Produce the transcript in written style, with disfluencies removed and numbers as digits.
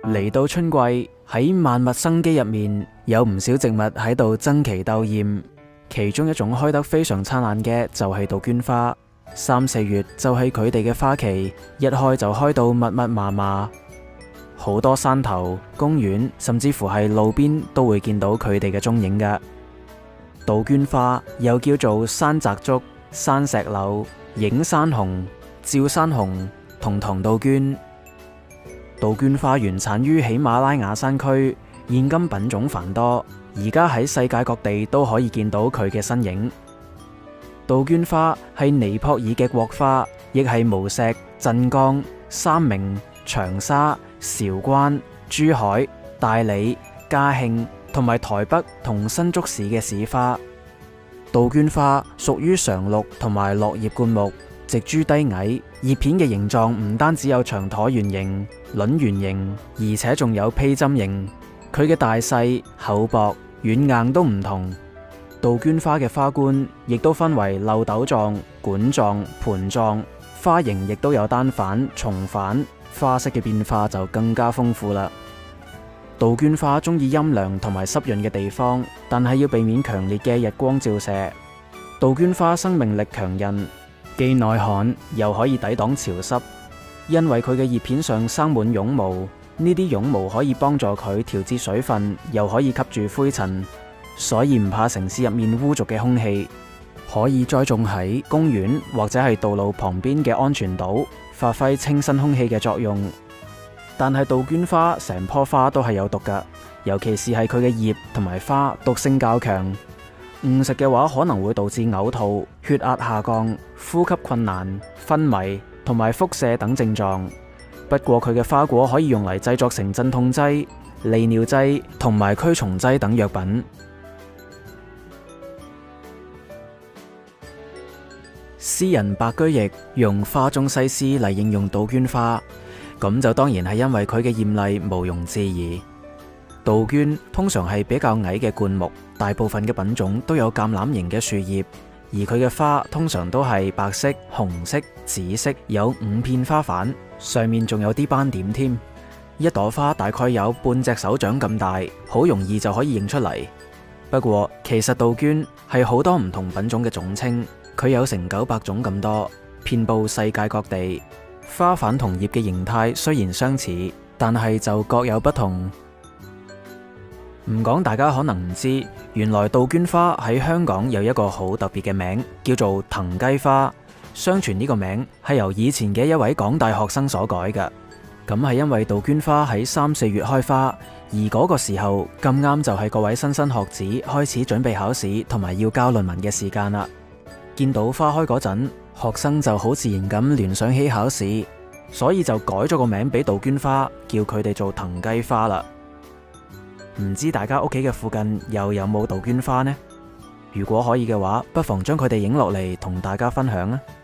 嚟到春季，喺萬物生機入面，有唔少植物喺度爭奇鬥豔。其中一種開得非常燦爛嘅就係杜鵑花。3、4月就係佢哋嘅花期，一開就開到密密麻麻，好多山頭、公園甚至乎係路邊都會見到佢哋嘅蹤影㗎。杜鵑花又叫做山澤竹、山石榴、影山紅、照山紅同唐杜鵑。杜鵑花原產於喜馬拉雅山區，現今品種繁多，而家喺世界各地都可以見到佢嘅身影。杜鵑花係尼泊爾嘅國花，亦係無錫、鎮江、三明、長沙、韶關、珠海、大理、嘉興同埋台北同新竹市嘅市花。杜鵑花屬於常綠同埋落葉灌木，植株低矮，葉片嘅形狀唔單止有長橢圓形、卵圓形，而且仲有披針形。佢嘅大細、厚薄、軟硬都唔同。杜鵑花嘅花冠亦都分為漏斗狀、管狀、盤狀，花型亦都有單反、重反，花色嘅變化就更加豐富啦。杜鵑花中意陰涼同埋濕潤嘅地方，但係要避免強烈嘅日光照射。杜鵑花生命力強韌，既耐旱又可以抵擋潮濕，因為佢嘅葉片上生滿絨毛，呢啲絨毛可以幫助佢調節水分，又可以吸住灰塵，所以唔怕城市入面污濁嘅空氣，可以栽種喺公園或者係道路旁邊嘅安全島，發揮清新空氣嘅作用。但係杜鵑花成棵花都係有毒㗎，尤其是係佢嘅葉同埋花毒性較強，誤食嘅話可能會導致嘔吐、血壓下降、呼吸困難、昏迷同埋腹瀉等症狀。不過佢嘅花果可以用嚟製作成鎮痛劑、利尿劑同埋驅蟲劑等藥品。詩人白居易用花中西施嚟形容杜鵑花，咁就當然係因為佢嘅艷麗毋庸置疑。杜鵑通常係比較矮嘅灌木，大部分嘅品種都有橄欖形嘅樹葉，而佢嘅花通常都係白色、紅色、紫色，有5片花瓣，上面仲有啲斑點添。一朵花大概有半隻手掌咁大，好容易就可以認出嚟。不過其實杜鵑係好多唔同品種嘅總稱，佢有成900種咁多，遍佈世界各地。花瓣同葉嘅形態雖然相似，但係就各有不同。唔講大家可能唔知，原來杜鵑花喺香港有一個好特別嘅名，叫做騰雞花。相傳呢個名係由以前嘅一位港大學生所改㗎。咁係因為杜鵑花喺3、4月開花，而嗰個時候咁啱就係各位莘莘學子開始準備考試同埋要交論文嘅時間啦。見到花開嗰陣，學生就好自然咁聯想起考試，所以就改咗個名俾杜鵑花，叫佢哋做騰雞花啦。唔知大家屋企嘅附近又有冇杜鵑花呢？如果可以嘅話，不妨將佢哋影落嚟同大家分享啊！